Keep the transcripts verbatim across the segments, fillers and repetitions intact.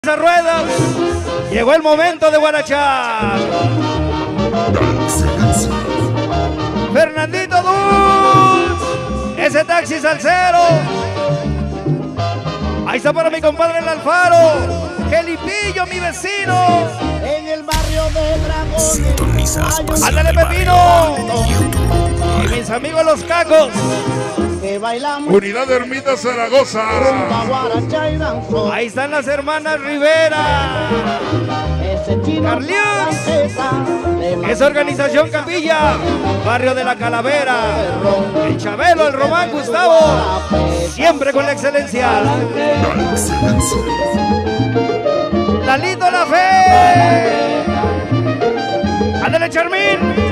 Esas ruedas, llegó el momento de guarachar. Fernandito Dulce, ese taxi salsero. Ahí está para mi compadre el Alfaro, Gelipillo, mi vecino. En el barrio de Dragones. Sintonizas Ándale, Pepino. Y mis amigos los cacos. Que bailamos. Unidad de Ermita Zaragoza. Rumba, guaracha y danzón. Ahí están las hermanas Rivera. Ese chino Carlitos. palanqueta, Esa organización Capilla, Barrio de la Calavera, el Chabelo, el Román Gustavo, siempre con la excelencia. La excelencia. Lalito La Fe. Ándale, Charmín.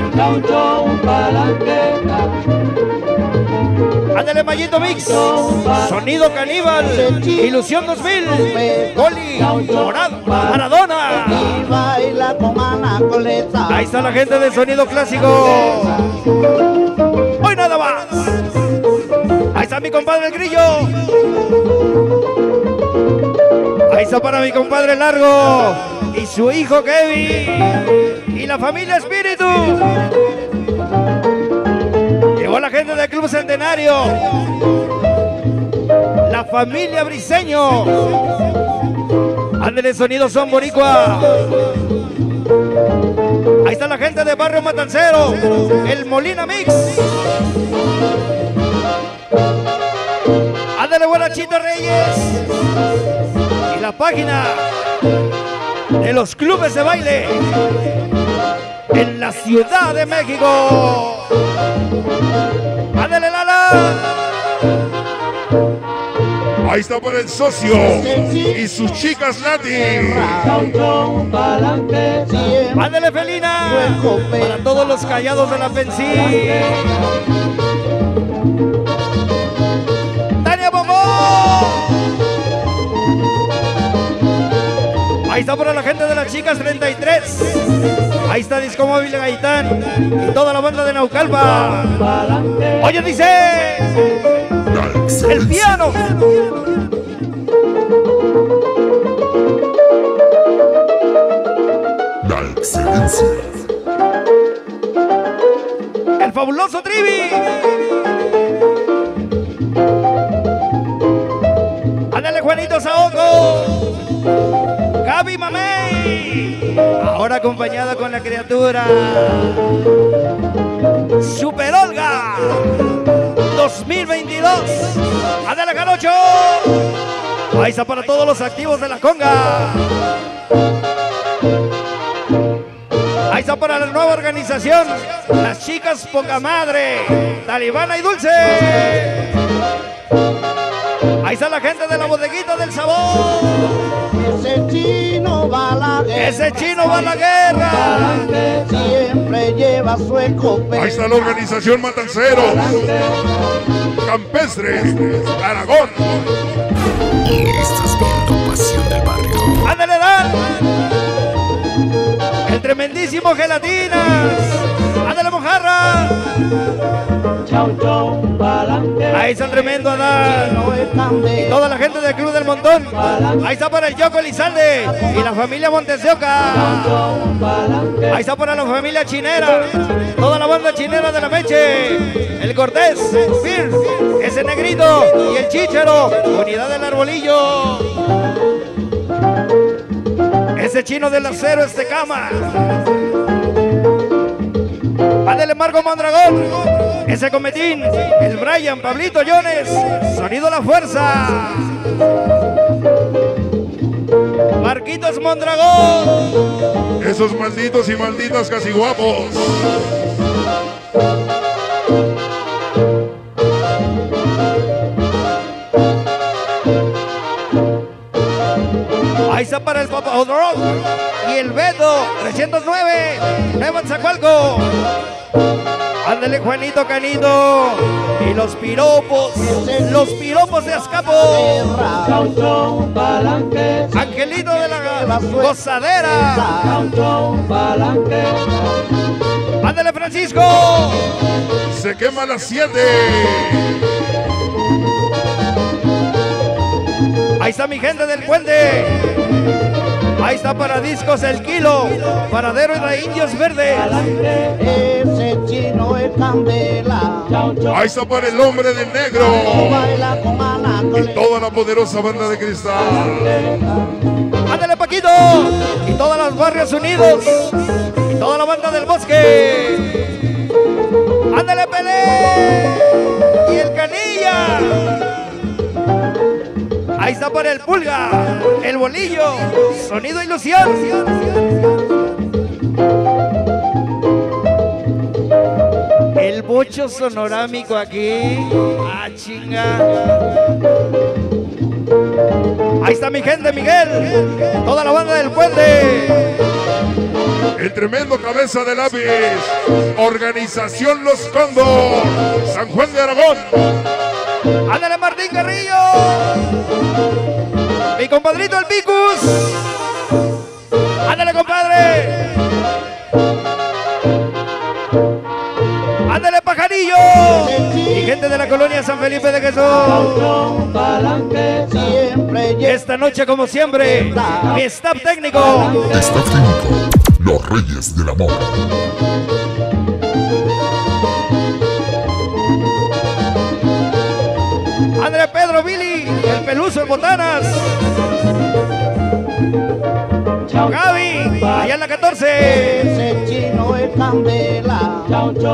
Ándale, Mayito Mix. Sonido Caníbal. Ilusión dos mil. Goli. Morado. Maradona. y baila con Anacoleta. Ahí está la gente de Sonido Clásico. Hoy nada más. Ahí está mi compadre el Grillo. Ahí está para mi compadre Largo y su hijo Kevin y la familia Espíritu. Llegó la gente del Club Centenario, la familia Briseño. Ándele, Sonido Son Boricua. Ahí está la gente de Barrio Matancero, el Molina Mix. Ándale, Guarachito Reyes. Y la página de los clubes de baile en la Ciudad de México. Ándale, Lala. Ahí está para el socio y sus chicas Nati. Ándale, Felina. Para todos los callados de la Pensi. Tania Bombó. Ahí está para la gente de las chicas treinta y tres. Ahí está Disco Móvil de Gaitán y toda la banda de Naucalpa. Oye, dice La excelencia. el piano. La excelencia. El fabuloso Trivi. Ándale, Juanito Saoco. Gaby Mamey. Ahora acompañada con la criatura Super Olga dos mil veintidós. Ándale, Jarocho. Ahí está para todos los activos de la conga. Ahí está para la nueva organización, las chicas poca madre, Talibana y Dulce. Ahí está la gente de la bodeguita del sabor. Ese chino va a la guerra. Ese chino va a la guerra. Siempre lleva su escopeta. Ahí está la organización Matancero. Campestres, Aragón. Y estás viendo Pasión del Barrio. Ándale, Dan. El tremendísimo Gelatinas. Ándale, Mojarra. Ahí está el tremendo Adán. No están de Toda la gente del Club del Montón. Ahí está para el Yoko Elizalde y la familia Montesioca. Ahí está para la familia Chinera. Toda la banda chinera de la Meche. El Cortés, Fir, ese Negrito y el Chícharo. Unidad del Arbolillo. Ese chino del acero, este cama. Ándale, Marco Mondragón. Ese Cometín. El Brian, Pablito Jones. Sonido La Fuerza. Marquitos Mondragón. Esos malditos y malditas casi guapos. Ahí está para el Papa Odorok y el Beto trescientos nueve, Nueva Zacualco. Ándale, Juanito Canito y los piropos, los piropos de Azcapo. Angelito de la Gozadera. Ándale, Francisco. Se quema a las siete. Ahí está mi gente del puente. Ahí está para discos el kilo, paradero de indios verdes. Ese chino es candela. Ahí está para el hombre de negro. Baila con Y anacoleta. toda la poderosa banda de cristal. Ándale Paquito, y todas las barrios unidos, y toda la banda del bosque. Ándale Pelé, y el Canilla. Ahí está para el Pulga, el Bolillo, Sonido Ilusión. El bocho sonorámico aquí. Ah, chinga. Ahí está mi gente, Miguel. Toda la banda del puente. El tremendo cabeza de lápiz. Organización Los Condos. San Juan de Aragón. Ándale Martín Carrillo. Mi compadrito el Picus. Ándale compadre. Ándale Pajarillo. Mi gente de la colonia San Felipe de Jesús. Siempre lleva Esta noche como siempre, mi staff técnico. Staff técnico, los Reyes del Amor. André Pedro Billy, el Peluso en Botanas. Gaby, allá en la catorce. ese chino es candela.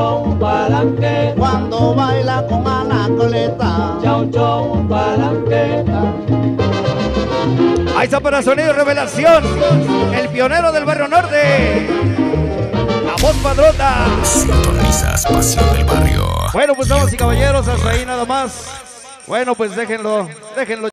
Cuando baila con anacoleta. Ahí está para Sonido Revelación, el pionero del barrio norte. La voz padrota. Sintonizas Pasión del Barrio. Bueno, pues damas y caballeros, hasta ahí nada más. Bueno, pues déjenlo, déjenlo.